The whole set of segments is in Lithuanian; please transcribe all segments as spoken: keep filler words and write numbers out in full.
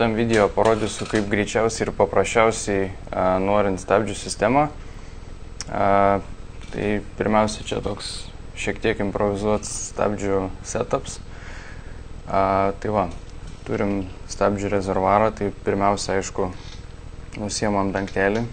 šitam video parodysiu, kaip greičiausiai ir paprasčiausiai a, norint stabdžių sistemą. A, tai pirmiausia, čia toks šiek tiek improvizuotas stabdžių setups. A, tai va, turim stabdžių rezervuarą, tai pirmiausia, aišku, nusiemam dangtelį.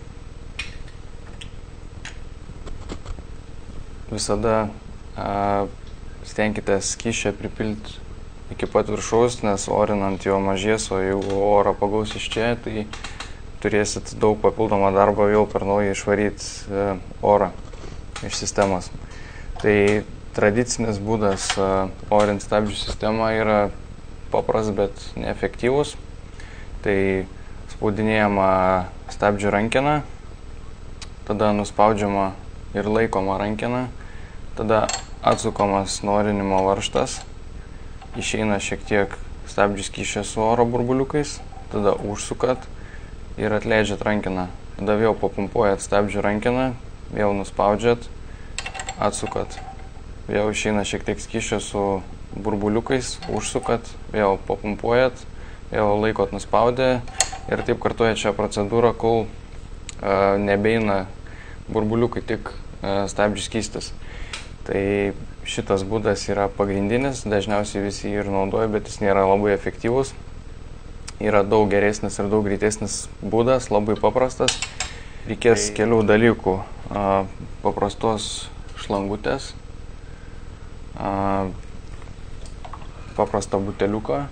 Visada a, stenkitės skysčią pripilti iki pat viršaus, nes orinant jo mažės, o jeigu orą pagaus iš čia, tai turėsit daug papildomą darbą vėl per naują išvaryti e, orą iš sistemos. Tai tradicinis būdas e, orint stabdžių sistemą yra papras, bet neefektyvus. Tai spaudinėjama stabdžių rankena, tada nuspaudžiama ir laikoma rankena, tada atsukamas norinimo varžtas, išeina šiek tiek stabdžių skysčio su oro burbuliukais, tada užsukat ir atleidžiat rankeną. Tada vėl papumpuojat stabdžių rankeną, vėl nuspaudžiat, atsukat. Vėl išeina šiek tiek skysčio su burbuliukais, užsukat, vėl papumpuojat, vėl laikot nuspaudę ir taip kartuojat šią procedūrą, kol uh, nebeina burbuliukai, tik uh, stabdžių skystis. Tai šitas būdas yra pagrindinis, dažniausiai visi jį ir naudoja, bet jis nėra labai efektyvus. Yra daug geresnis ir daug greitesnis būdas, labai paprastas. Reikės tai... kelių dalykų. A, paprastos šlangutės, a, paprastą buteliuką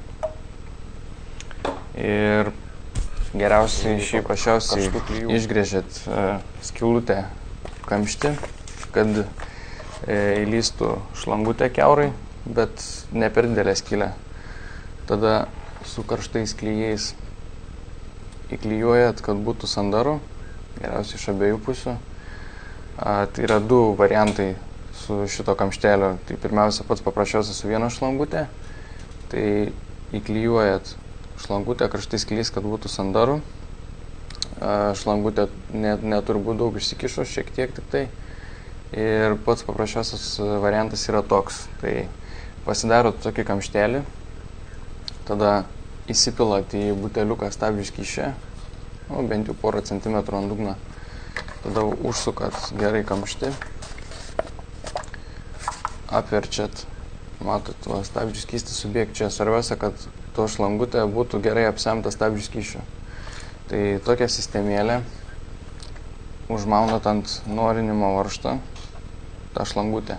ir geriausiai šį pašiausiai išgręžėt a, skylutę kamštį, kad įlystų šlangutę kiaurai, bet ne per didelę skylę. Tada su karštais klijais įklijuojat, kad būtų sandaru, geriausiai iš abiejų pusių. A, tai yra du variantai su šito kamštelio. Tai pirmiausia, pats paprasčiausias su viena šlangutė. Tai įklijuojat šlangutę karštais klijais, kad būtų sandaru. A, šlangutė net, neturi būti daug išsikišus, šiek tiek tik tai. Ir pats paprasčiausias variantas yra toks. Tai pasidarot tokį kamštelį, tada įsipilat į buteliuką stabdžių skysčio, nu, bent jau porą centimetrų ant dugno. Tada užsukat gerai kamštį, apverčiat, matot, va, stabdžių skystis subėg čia. Svarbiausia, kad to šlangutė būtų gerai apsemta stabdžių skysčio. Tai tokia sistemėlė užmaunat ant norinimo varžto tą šlangutę.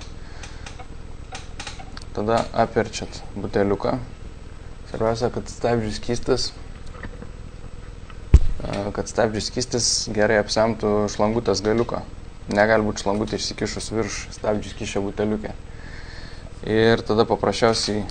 Tada apverčiat buteliuką. Svarbiausia, kad stabdžių skystis, kad stabdžių skystis gerai apsemtų šlangutės galiuką. Negali būti šlangutė išsikišus virš stabdžių skysčio buteliuke. Ir tada paprasčiausiai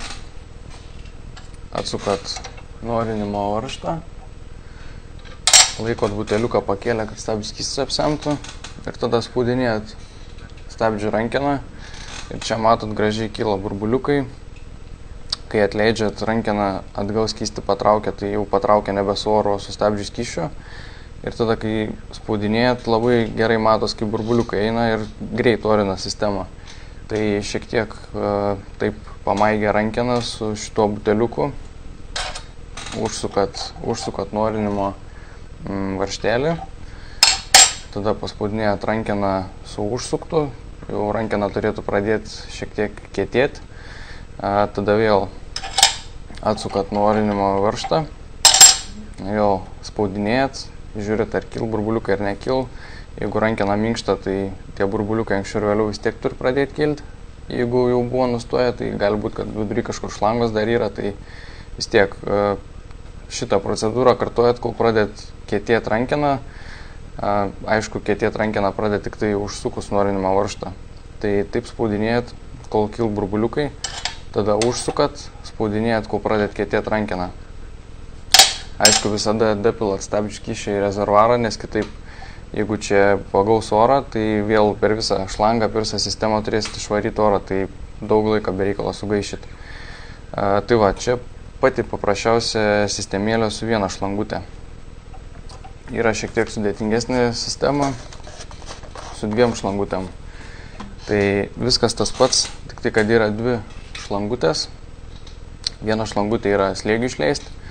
atsukat norinimo varžtą, laikot buteliuką pakėlę, kad stabdžių skystis apsemtų ir tada spaudinėjat stabdžių rankeną ir čia matot gražiai kyla burbuliukai. Kai atleidžiat rankeną, atgal skystį patraukia, tai jau patraukia nebe su oro, o su stabdžių skysčiu. Ir tada, kai spaudinėjat, labai gerai matos, kaip burbuliukai eina ir greit orina sistemą. Tai šiek tiek uh, taip pamaigia rankeną su šituo buteliuku. Užsukat, užsukat norinimo mm, varžtelį. Tada paspaudinėjat rankeną su užsuktu. Jau rankena turėtų pradėti šiek tiek kietėti. A, tada vėl atsukat norinimo varžtą. Vėl spaudinėjat, žiūrit, ar kil burbuliukai ar nekil. Jeigu rankena minkšta, tai tie burbuliukai anksčiau ir vėliau vis tiek turi pradėti kilti. Jeigu jau buvo nustoję, tai gali būti, kad vidury kažkur šlangos dar yra, tai vis tiek a, šitą procedūrą kartuojat, kol pradėt kietėti rankeną. A, aišku, kietėti rankeną pradėt tik tai užsukus norinimo varžtą. Tai taip spaudinėjat, kol kil burbuliukai, tada užsukat, spaudinėjat, kol pradėt kietėti rankeną. Aišku, visada dapilat stabdžių skysčio į rezervuarą, nes kitaip, jeigu čia pagaus orą, tai vėl per visą šlangą, per visą sistemą turėsit išvaryti orą, tai daug laiko bereikalo sugaišit. A, tai va, čia pati paprasčiausia sistemėlė su viena šlangutė. Yra šiek tiek sudėtingesnė sistema su dviem šlangutėm. Tai viskas tas pats, tik tai, kad yra dvi šlangutės. Viena šlangutė yra slėgių išleisti,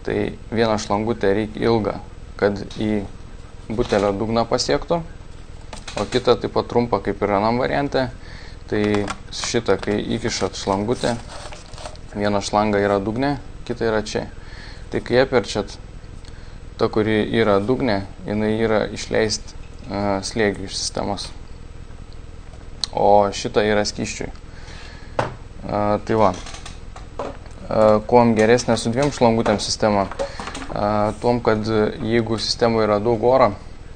tai vieną šlangutę reikia ilgą, kad į butelio dugną pasiektų, o kitą taip pat trumpą kaip ir anam variante. Tai šitą, kai įkišat šlangutę, viena šlanga yra dugne, kita yra čia. Tai kai aperčiat, ta, kuri yra dugne, jinai yra išleisti uh, slėgių iš sistemos, o šita yra skysčiui. Uh, tai va, uh, kuom geresnė su dviem šlangutėm sistema, uh, tuom, kad jeigu sistemoje yra daug oro,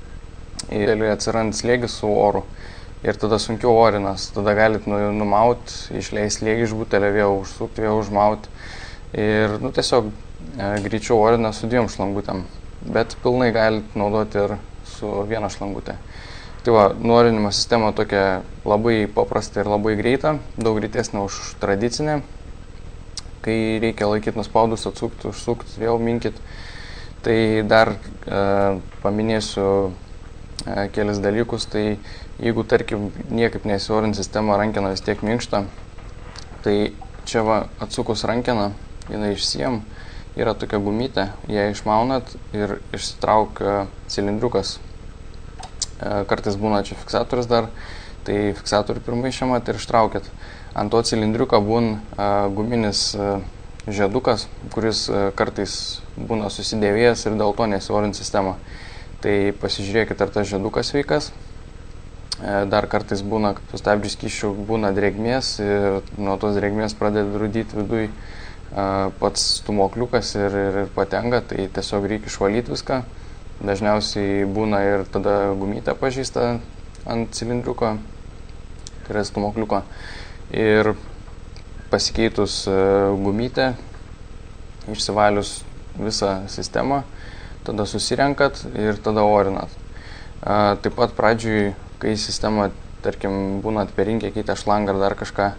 ir atsiranda slėgis su oru, ir tada sunkiau orinas, tada galit numauti, išleisti slėgį iš butelio, vėl užsukti, vėl užmauti. Ir nu, tiesiog e, greičiau orina su dviem šlangutėm, bet pilnai galit naudoti ir su viena šlangutė. Tai va, nuorinimo sistema tokia labai paprasta ir labai greita, daug greitesnė už tradicinę. Kai reikia laikyti nuspaudus, atsukti, užsukti, vėl minkit. Tai dar e, paminėsiu e, kelis dalykus. Tai jeigu, tarkim, niekaip nesiorint sistema, rankena vis tiek minkšta, tai čia va, atsukus rankeną, jinai išsijam, yra tokia gumytė, ją išmaunat ir išsitraukia cilindriukas. Kartais būna čia fiksatorius dar, tai fiksatorių pirmai išėmat ir ištraukėt. Ant to cilindriuko būna guminis žiedukas, kuris kartais būna susidėvėjęs ir dėl to nesiorint sistema. Tai pasižiūrėkit, ar tas žiedukas veikas. Dar kartais būna, sustabdžius skysčių būna drėgmės ir nuo tos drėgmės pradeda rūdyti viduj pats stumokliukas ir, ir, ir patenka, tai tiesiog reikia išvalyti viską. Dažniausiai būna ir tada gumytė pažįsta ant cilindriuko, tai yra stumokliuko. Ir pasikeitus gumytę, išsivalius visą sistemą, tada susirenkat ir tada orinat. Taip pat pradžiui, kai sistema, tarkim, būnat perinkę, keitę šlangą ar dar kažką,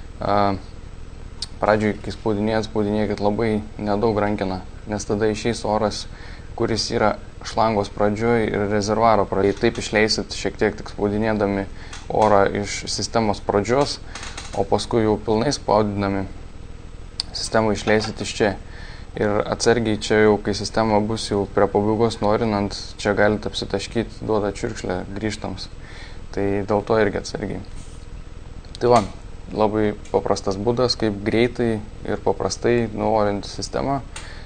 pradžiui, kai spaudinėjat, spaudinėkit labai nedaug rankeną, nes tada išeis oras, kuris yra šlangos pradžioj ir rezervaro pradžioj. Taip išleisit šiek tiek tik spaudinėdami orą iš sistemos pradžios, o paskui jau pilnai spaudinami sistemą išleisit iš čia. Ir atsargiai čia jau, kai sistema bus jau prie pabaigos norinant, čia galite apsitaškyti, duoda čiurkšlę grįžtams. Tai dėl to irgi atsargiai. Tai va, labai paprastas būdas, kaip greitai ir paprastai nuorinti sistemą.